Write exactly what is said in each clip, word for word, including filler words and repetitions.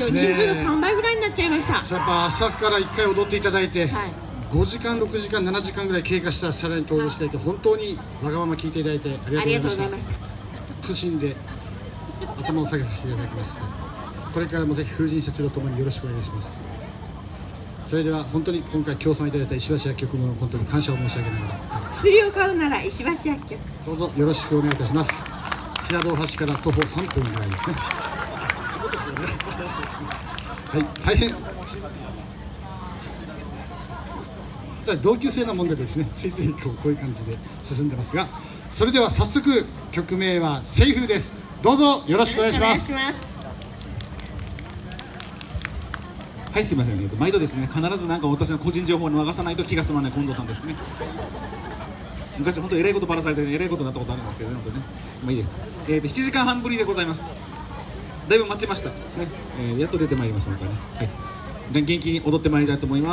人数がさんばいぐらいになっちゃいました。 やっぱ朝からいっかい踊っていただいて、はい、ごじかんろくじかんななじかんぐらい経過したさらに登場していただいて、本当にわがまま聞いていただいてありがとうございました。謹んで頭を下げさせていただきます。これからもぜひ風神社長とともによろしくお願いします。それでは本当に今回協賛いただいた石橋薬局も本当に感謝を申し上げながら、 薬を買うなら石橋薬局どうぞよろしくお願いいたします。平戸大橋から徒歩さんぷんぐらいですね。はい、大変同級生なもんでですね、ついついこう、こういう感じで進んでますが、それでは早速曲名は「セイフ」です。どうぞよろしくお願いします。 はい、すみません、えっと、毎度ですね、必ずなんか私の個人情報に流さないと気が済まない近藤さんですね。昔本当にえらいことばらされて、ね、えらいことになったことあるんですけどね、本当ね。まあいいです。えっとしちじかんはんぶりでございます。だいぶ待ちましたね、えー、やっと出てまいりましたまたね。はい、元気に踊ってまいりたいと思います。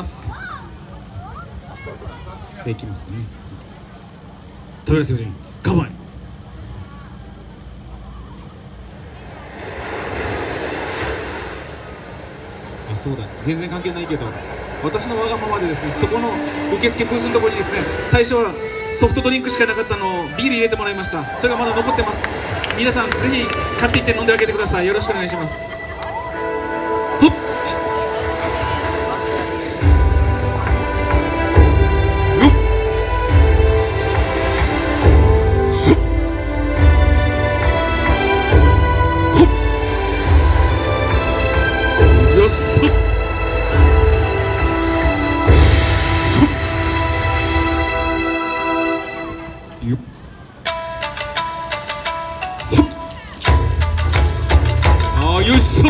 でいきますね。食べらせよじん、構え。あ、そうだ、全然関係ないけど、私のわがままでですね、そこの受付ブースのところにですね、最初はソフトドリンクしかなかったのをビール入れてもらいました。それがまだ残ってます。皆さんぜひ買っていって飲んであげてください。よろしくお願いします。ほっよいしょ、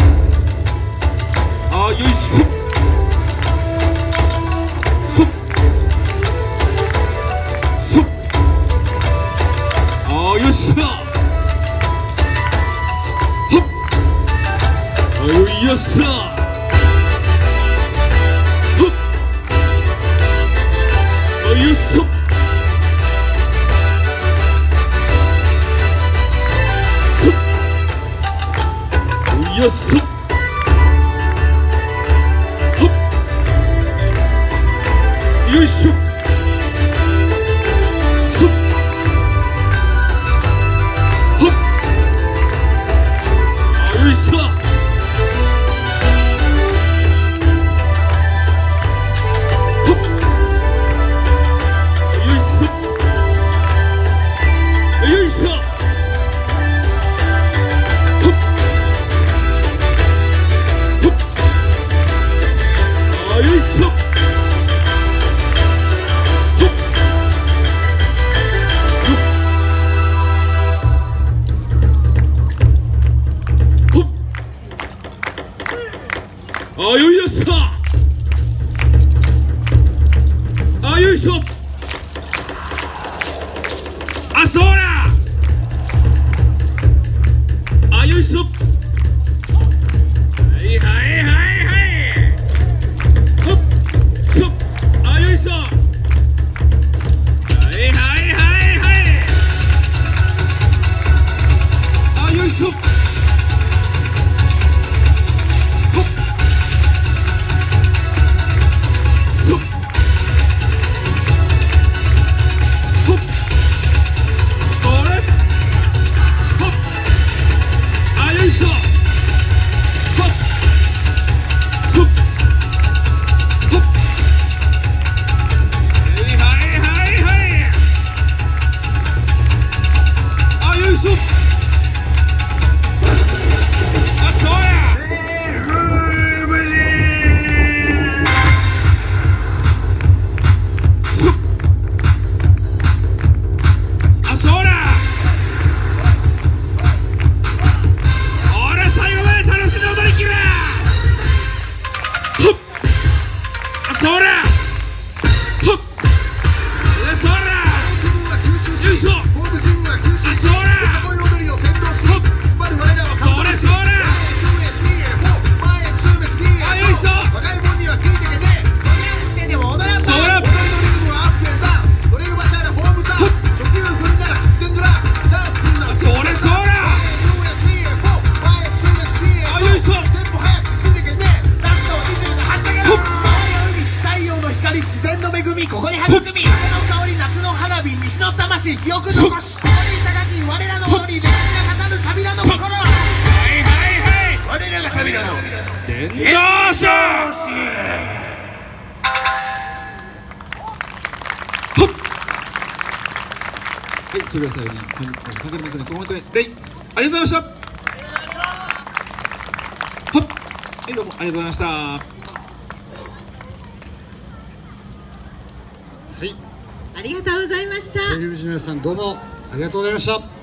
あーよいしょ、そっそっ、あーよいしょ、ほっ、あーよいよっしゃ、ほっ、あーよいしょ、よっしょ、ほっ、よいしょ、そっ、ほっ、あ、よいしょ、ほっ、よいしょ、よいしょ、よいしょ、ほっ、あ、よいよっしゃ、あ、よいしょ、あ、そうだ、あ、よいしょ、はいはいはいはい、あ、よいしょ、はいはいはいはい、あ、よいしょ、ほっ、 伝道師。はい、それでは最後にかかりますね、コメントでレイありがとうございました。はい、どうもありがとうございました。はい、 ありがとうございました。 声優陣の皆さんどうもありがとうございました。